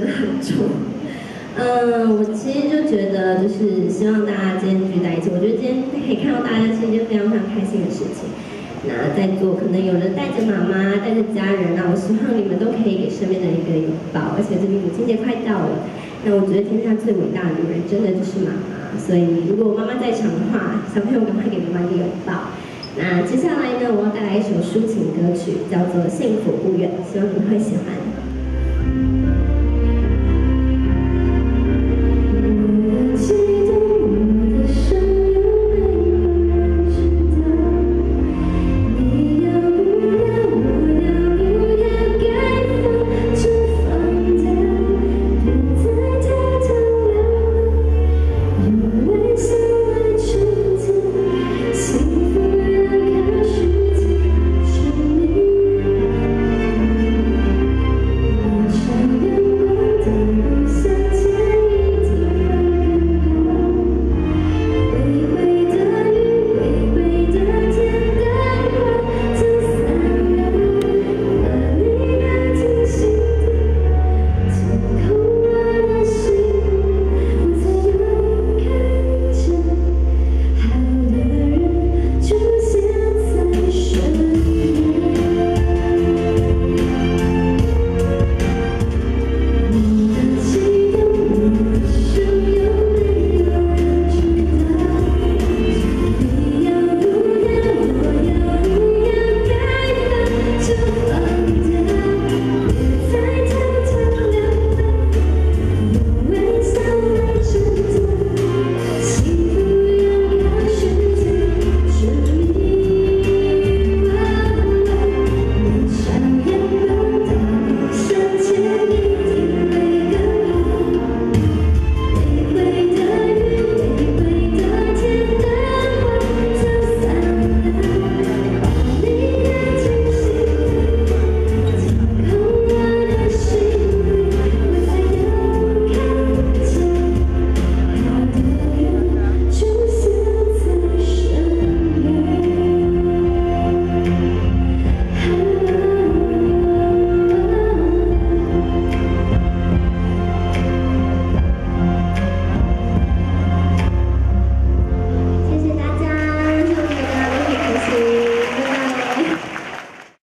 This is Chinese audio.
得很重。我其实就觉得，就是希望大家今天聚在一起。我觉得今天可以看到大家是一件非常非常开心的事情。那在座可能有人带着妈妈，带着家人，那我希望你们都可以给身边的一个拥抱。而且这里母亲节快到了，那我觉得天下最伟大的女人真的就是妈妈。所以如果妈妈在场的话，小朋友赶快给妈妈一个拥抱。那接下来呢，我要带来一首抒情歌曲，叫做《幸福不远》，希望你们会喜欢。